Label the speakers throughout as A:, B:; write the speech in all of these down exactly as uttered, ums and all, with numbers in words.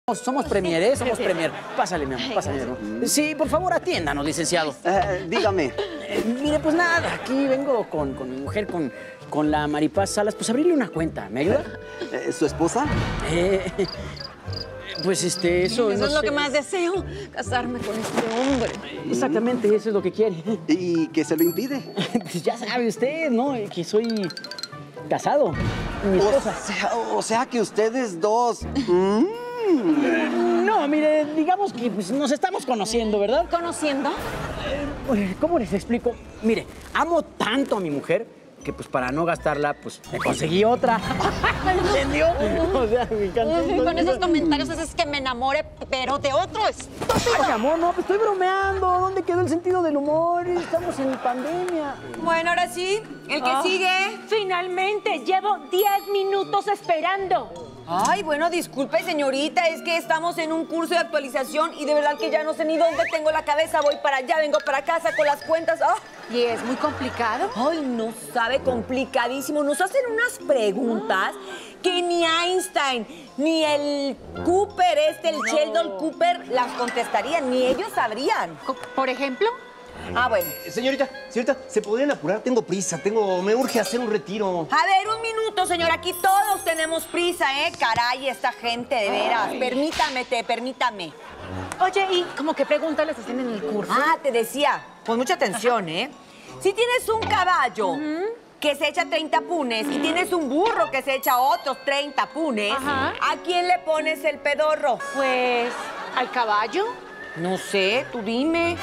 A: Somos premier, ¿eh? Somos premier. Pásale, mi amor, pásale, mi amor. Sí, por favor, atiéndanos, licenciado.
B: Eh, dígame.
A: Eh, mire, pues nada, aquí vengo con, con mi mujer, con, con la Maripaz Salas, pues abrirle una cuenta. ¿Me ayuda?
B: Eh, ¿Su esposa?
A: Eh, pues este, eso...
C: Eso
A: no
C: es lo
A: sé.
C: que más deseo, casarme con este hombre.
A: Exactamente, eso es lo que quiere.
B: ¿Y qué se lo impide?
A: Pues ya sabe usted, ¿no? Que soy casado. Mi
B: O
A: esposa.
B: sea, o sea que ustedes dos... Mm.
A: No, mire, digamos que pues, nos estamos conociendo, ¿verdad?
C: ¿Conociendo?
A: Eh, ¿Cómo les explico? Mire, amo tanto a mi mujer que pues para no gastarla, pues me conseguí otra. ¿Me entendió? O sea, me encanta.
C: Con esos comentarios haces que me enamore, pero de otro estúpido.
A: Ay, amor, no, pues estoy bromeando. ¿Dónde quedó el sentido del humor? Estamos en pandemia.
D: Bueno, ahora sí, el que
C: Ah.
D: sigue.
E: Finalmente, llevo diez minutos esperando.
D: Ay, bueno, disculpe, señorita, es que estamos en un curso de actualización y de verdad que ya no sé ni dónde tengo la cabeza. Voy para allá, vengo para casa con las cuentas. Ah.
E: ¿Y es muy complicado?
D: Ay, no sabe, complicadísimo. Nos hacen unas preguntas que ni Einstein, ni el Cooper, este, el Sheldon Cooper, las contestarían, ni ellos sabrían.
E: Co- ¿Por ejemplo?
D: Ah, bueno.
F: Eh, Señorita, señorita, ¿se podrían apurar? Tengo prisa, tengo... me urge hacer un retiro.
D: A ver, un minuto, señor. Aquí todos tenemos prisa, ¿eh? Caray, esta gente, de veras. Permítame, te, permítame.
E: Oye, ¿y como qué preguntas les hacen en el curso?
D: Ah, te decía. Pues mucha atención, ¿eh? Si tienes un caballo que se echa treinta punes y tienes un burro que se echa otros treinta punes,
E: Ajá.
D: ¿a quién le pones el pedorro?
E: Pues, ¿al caballo?
D: No sé, tú dime.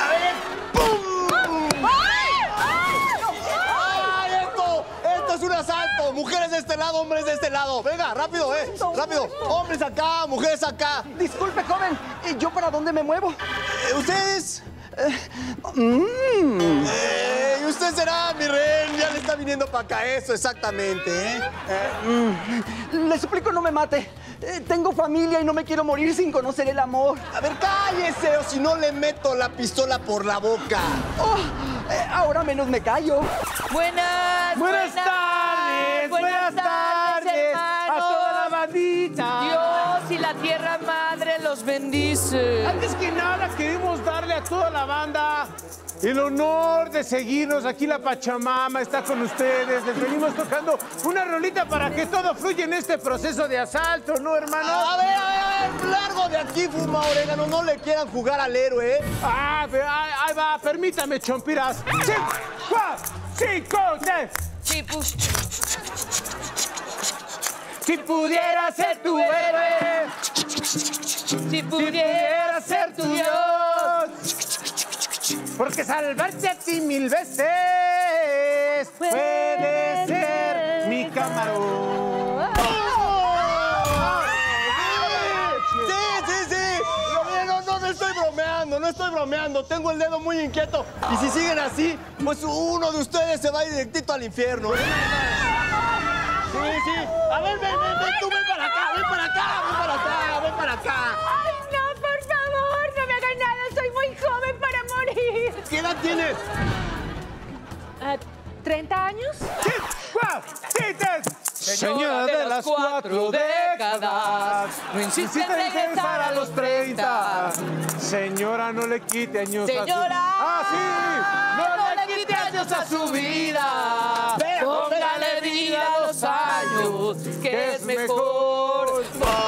F: ¡Ay, esto! ¡Esto es un asalto! Mujeres de este lado, hombres de este lado. Venga, rápido, ¿eh? Rápido. Hombres acá, mujeres acá.
B: Disculpe, joven. ¿Y yo para dónde me muevo?
F: Eh, ¿Ustedes?
B: Mm.
F: Eh, ¿y usted será mi rehén? Ya le está viniendo para acá eso, exactamente, ¿eh?
B: Le suplico no me mate. Eh, tengo familia y no me quiero morir sin conocer el amor.
F: A ver, cállese o si no le meto la pistola por la boca.
B: Oh, eh, ahora menos me callo.
D: Buenas,
G: Buenas tardes, buenas tardes a toda la bandita.
H: Dios y la tierra madre los bendice.
G: Antes que nada queremos darle a toda la banda el honor de seguirnos. Aquí la Pachamama está con ustedes. Les venimos tocando una rolita para que todo fluya en este proceso de asalto, ¿no, hermano?
F: A ver, a ver, a ver, largo de aquí, fuma orégano. No le quieran jugar al héroe, ¿eh?
G: Ah, ve- ahí, ahí va, permítame, chompiras. Cinco, cuatro, cinco, tres.
H: Sí, pues,
G: Si pudiera ser tu héroe,
H: si
G: si
H: pudiera
G: pudiera ser tu Dios, porque salvarte a ti mil veces puede ser mi camarón.
F: Sí, sí, sí. No, no, no, no estoy bromeando, no estoy bromeando. Tengo el dedo muy inquieto. Y si siguen así, pues uno de ustedes se va a ir directito al infierno. Sí, sí. A ver, ven, ven, ven, tú ven para acá, ven para acá, ven para acá, ven para acá.
E: ¡Ay, no, por favor! ¡No me hagan nada! ¡Soy muy joven para morir!
F: ¿Qué edad tienes?
E: Ah, ¿treinta años?
G: Señora de las cuatro décadas,
H: no insiste en
G: insiste en
H: regresar a los treinta.
G: Señora, no le quite años a su...
H: Señora,
G: ¡Ah, sí!
H: no le quite años a su vida. Póngale vida a los años, que es mejor.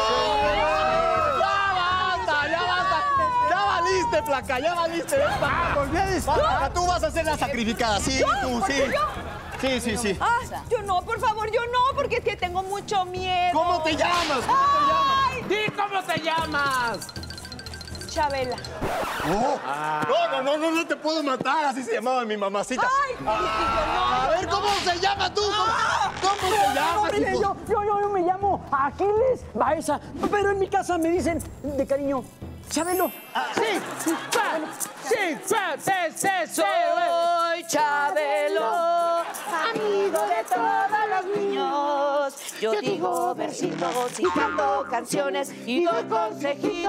F: ¡Ya basta, ya basta! ¡Ya valiste, flaca, ya valiste! Ven para acá.
G: Volví a decir...
F: Vas para acá, tú vas a ser la sacrificada, sí, tú, sí. Sí, sí, sí.
D: Ah, yo no, por favor, yo no, porque es que tengo mucho miedo.
F: ¿Cómo te llamas? ¿Cómo te llamas?
G: ¡Di cómo te llamas!
D: Chabela.
F: Oh. No, no, no, no, no te puedo matar. Así se llamaba mi mamacita.
D: Ay,
F: Ah, a ver, ¿cómo se llama tú? ¿Cómo, cómo se llama?
A: Mire,
F: hijo?
A: yo, yo, yo, yo me llamo Aquiles Baeza, pero en mi casa me dicen de cariño, Chabelo.
G: ¡Sí! ¡Sí! ¡Sí! ¡Sí! ¡Sí!
H: Soy Chabelo, amigo de todos los niños. Yo digo versitos y canto canciones y doy consejitos.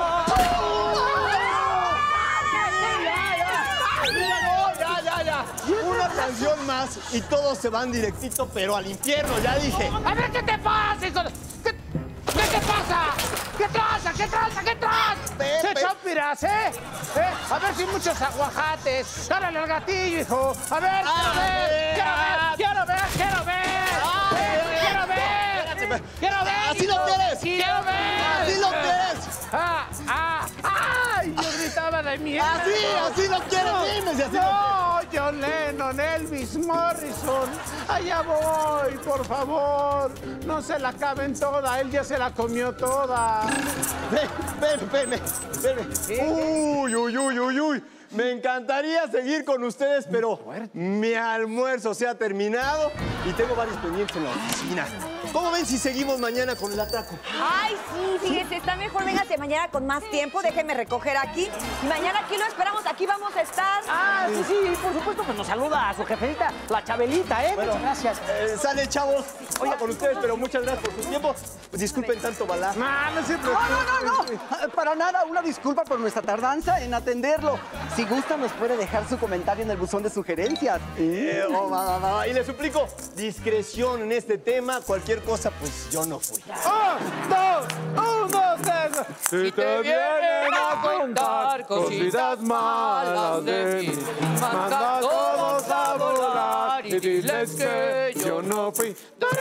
F: Ya, ya, ya. Una canción más y todos se van directito, pero al infierno, ya dije.
G: A ver, ¿qué te pasa, hijo de- ¿Qué, ¿Qué te pasa? ¿Qué te pasa? qué tranza, qué tranza! ¡Se champiras, eh! ¿eh? A ver si muchos aguajates. Dale al gatillo, hijo. A ver, quiero ver, quiero ver, quiero ver, quiero ver. ¡Quiero ver! ¡Quiero ver!
F: ¡Así lo quieres!
G: ¡Quiero ver!
F: ¡Así lo quieres!
G: ¡Ah! ¡Ah! ¡Ay! Yo gritaba de miedo.
F: ¡Así! ¡Así lo quieres! Dime si así lo...
G: No, John Lennon, Elvis, Morrison. Allá voy, por favor. No se la acaben toda. Él ya se la comió toda.
F: Ven, ven, ven, ven, ven. Uy, uy, uy, uy, uy. Me encantaría seguir con ustedes, pero mi almuerzo se ha terminado y tengo varios pendientes en la oficina. ¿Cómo ven si seguimos mañana con el atraco?
D: Ay, sí, fíjese, está mejor. Véngase mañana con más tiempo. Déjeme recoger aquí. Y mañana aquí lo esperamos. Aquí vamos a estar.
A: Ah, sí, sí, por supuesto que nos saluda a su jefecita, la Chabelita, ¿eh?
F: Bueno,
A: muchas gracias.
F: Eh, sale, chavos. Oiga, con ustedes, pero muchas gracias por su tiempo. Disculpen tanto, Balá.
G: No, no se
B: No, no, no, no. Para nada, una disculpa por nuestra tardanza en atenderlo. Si gusta, nos puede dejar su comentario en el buzón de sugerencias.
F: Eh, oh, va, va, va. Y les suplico discreción en este tema. Cualquier cosa, pues yo no fui.
G: ¡Un, dos, un, dos, tres!
H: Si te vienen a contar cositas malas de mí, manda a todos a volar y diles que yo no fui.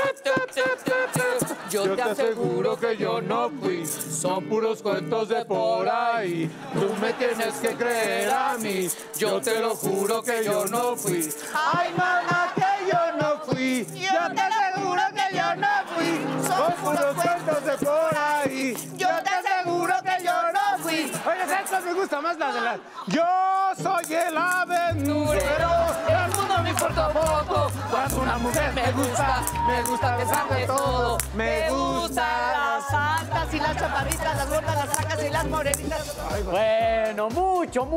H: Yo te aseguro que yo no fui, son puros cuentos de por ahí. Tú me tienes que creer a mí, yo te lo juro que yo no fui.
G: ¡Ay, mamá, que yo no fui!
H: Yo te aseguro que yo no fui,
G: Son puros cuentos de por ahí.
H: yo te aseguro que yo no fui.
G: Oye, esta me gusta más la de la... Yo soy el aventurero.
H: El mundo me importa poco, cuando una mujer me gusta, me gusta pesar de todo. Me gustan las altas y las chaparritas, las gordas, las flacas y las morenitas.
A: Bueno, mucho, mucho.